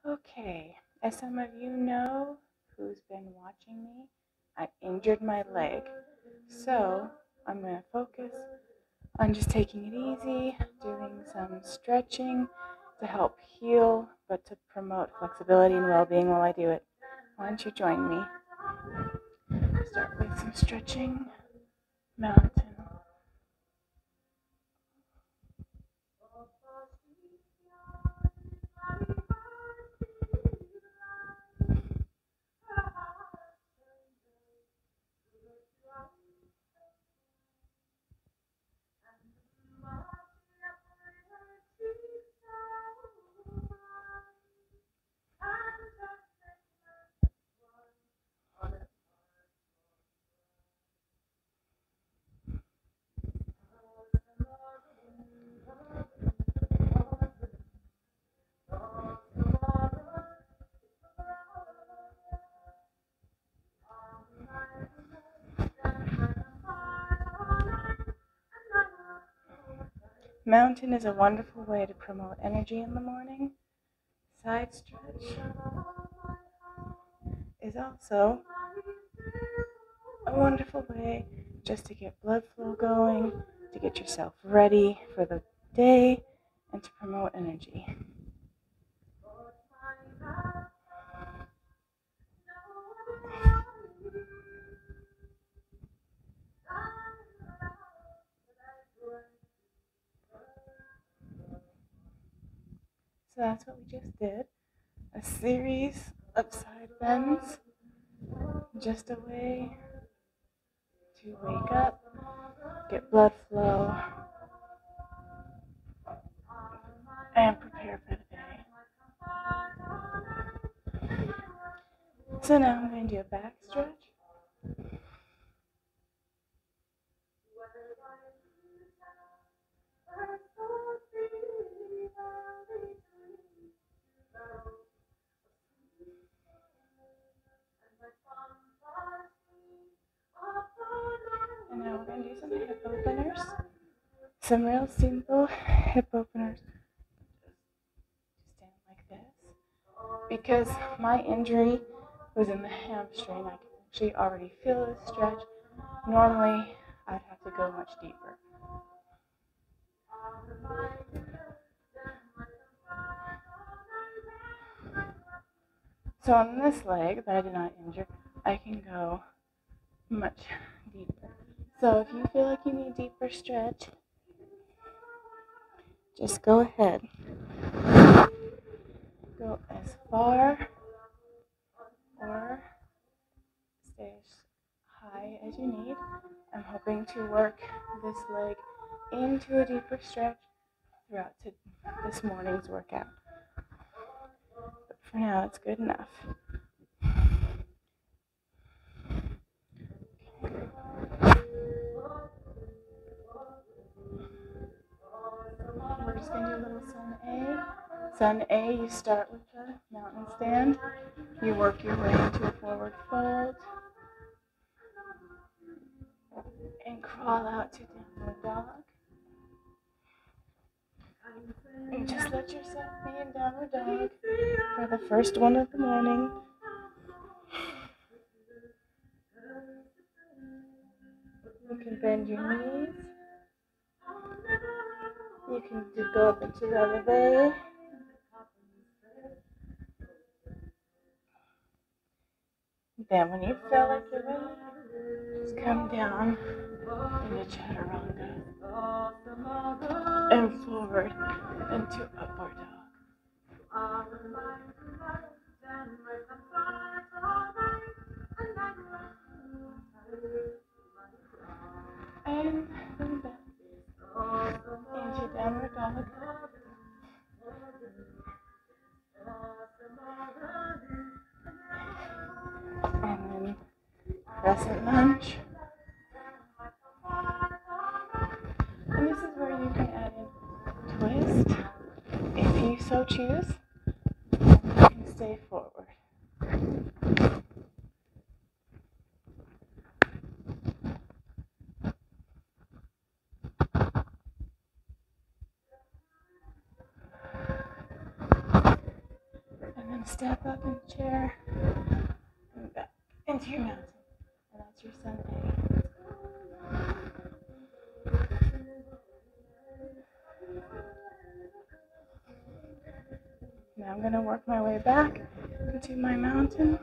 Okay, as some of you know who's been watching me, I injured my leg. So I'm going to focus on just taking it easy, doing some stretching to help heal, but to promote flexibility and well-being while I do it. Why don't you join me? Start with some stretching. Mountain. Mountain is a wonderful way to promote energy in the morning. Side stretch is also a wonderful way just to get blood flow going, to get yourself ready for the day, and to promote energy. So that's what we just did. A series of side bends, just a way to wake up, get blood flow, and prepare for the day. So now I'm going to do a back stretch. And now we're going to do some hip openers. Some real simple hip openers. Just stand like this. Because my injury was in the hamstring, I can actually already feel the stretch. Normally, I'd have to go much deeper. So on this leg that I did not injure, I can go much deeper. So if you feel like you need deeper stretch, just go ahead. Go as far or stay as high as you need. I'm hoping to work this leg into a deeper stretch throughout this morning's workout. But for now, it's good enough. We're just going to do a little sun A. Sun A, you start with the mountain stand. You work your way into a forward fold. And crawl out to downward dog. And just let yourself be in downward dog for the first one of the morning. You can bend your knees. You can go up into the other way. Then when you feel like you're ready, just come down into chaturanga and forward into upward dog. And then back into downward dog. And then crescent lunge. And this is where you can add in twist if you so choose. You can stay forward. And then to step up in the chair and back into your mountain. And that's your Sunday. Now I'm going to work my way back into my mountain.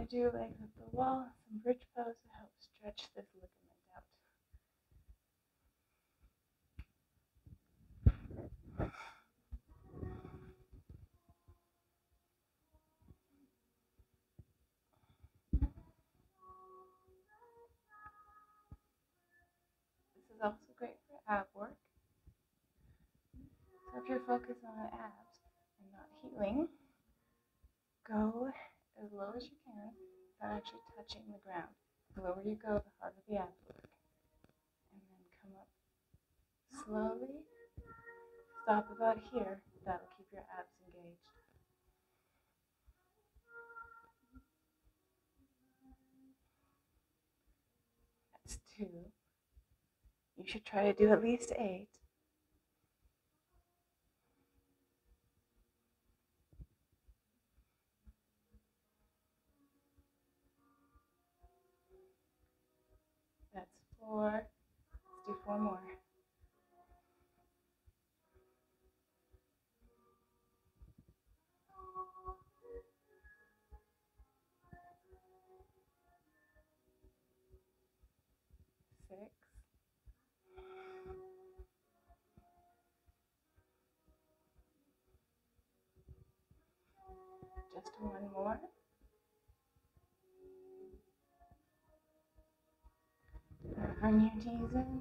to do legs up the wall, some bridge pose to help stretch this ligament out. This is also great for ab work. So if you're focused on abs and not healing, go as low as you can without actually touching the ground. The lower you go, the harder the abs work. And then come up slowly. Stop about here. That'll keep your abs engaged. That's 2. You should try to do at least 8. That's 4. Let's do 4 more. 6. Just 1 more. Bring your knees in.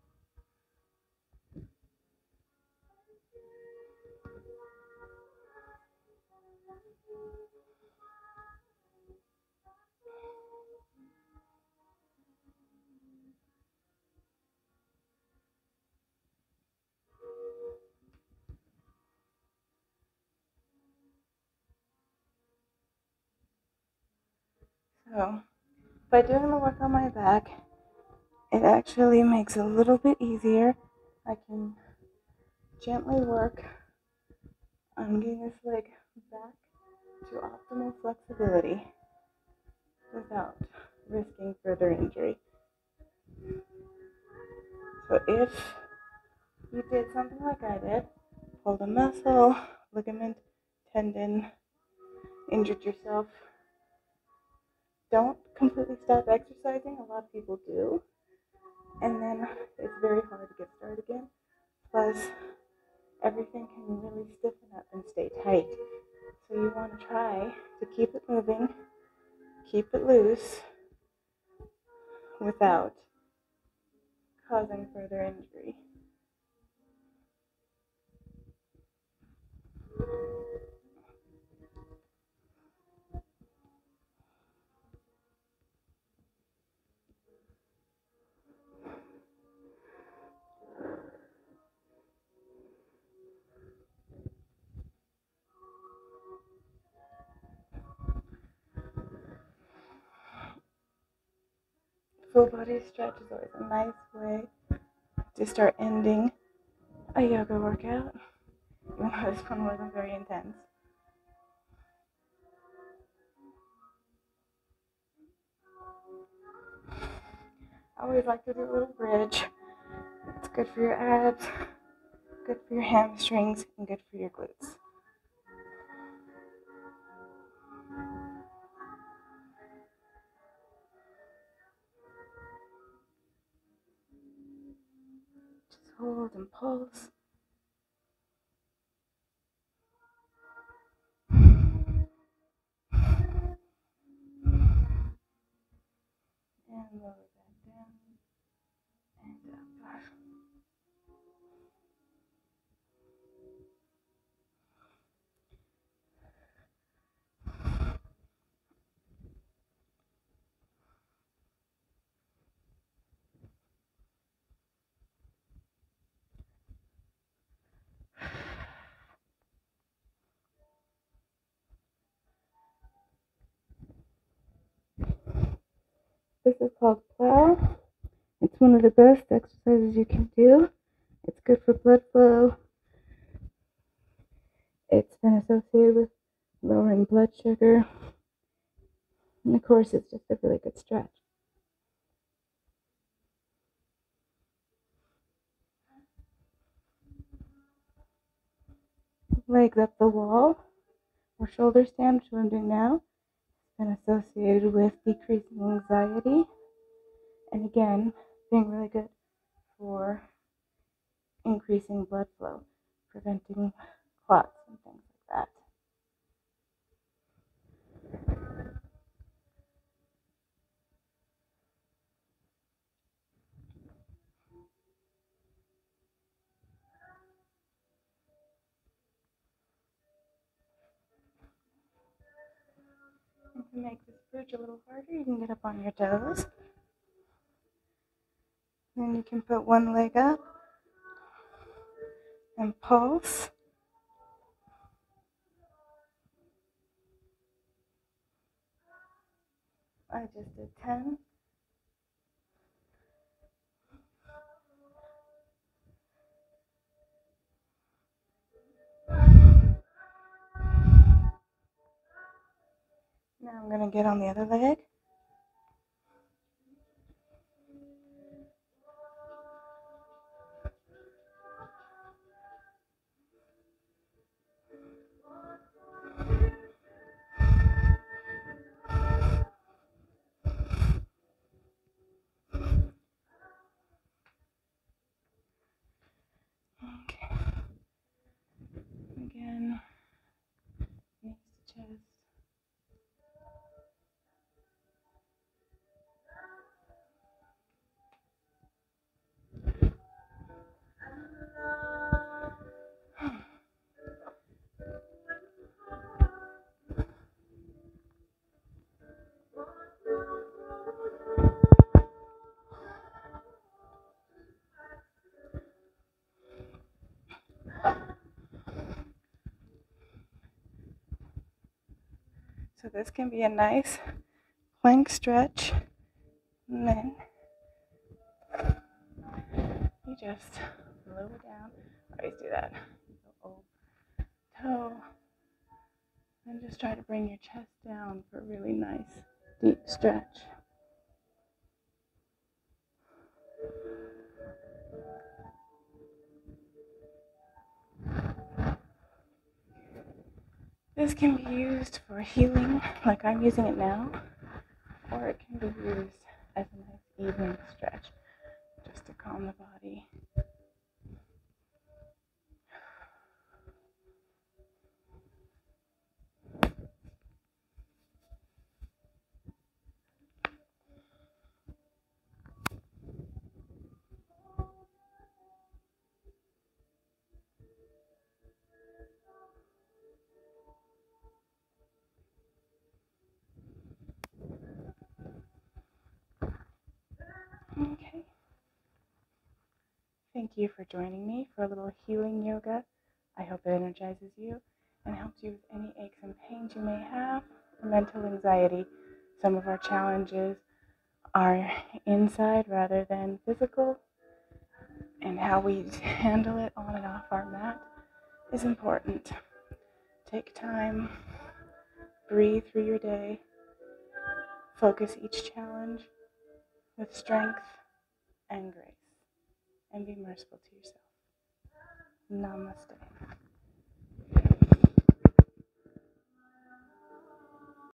So, by doing the work on my back, it actually makes it a little bit easier. I can gently work on getting this leg back to optimal flexibility without risking further injury. So if you did something like I did, pulled a muscle, ligament, tendon, injured yourself, don't completely stop exercising. A lot of people do. And then it's very hard to get started again. Plus, everything can really stiffen up and stay tight. So you want to try to keep it moving, keep it loose, without causing further injury. Full body stretch is always a nice way to start ending a yoga workout, even though this one wasn't very intense. I always like to do a little bridge. It's good for your abs, good for your hamstrings, and good for your glutes. Just hold and pulse. And lower that down and up. This is called plow. It's one of the best exercises you can do. It's good for blood flow. It's been associated with lowering blood sugar. And of course, it's just a really good stretch. Legs up the wall or shoulder stand, which is what I'm doing now. been associated with decreasing anxiety, and again, being really good for increasing blood flow, preventing clots and things like that. And to make this bridge a little harder, you can get up on your toes. Then you can put one leg up and pulse. I just did 10. Now I'm going to get on the other leg. Okay. Again, knees to chest. So this can be a nice plank stretch, and then you just lower down. I always do that. Go toe, and just try to bring your chest down for a really nice deep stretch. This can be used for healing, like I'm using it now, or it can be used as a nice evening stretch, just to calm the body. Okay. Thank you for joining me for a little healing yoga. I hope it energizes you and helps you with any aches and pains you may have or mental anxiety. Some of our challenges are inside rather than physical, and how we handle it on and off our mat is important. Take time, breathe through your day, focus each challenge with strength and grace, and be merciful to yourself. Namaste.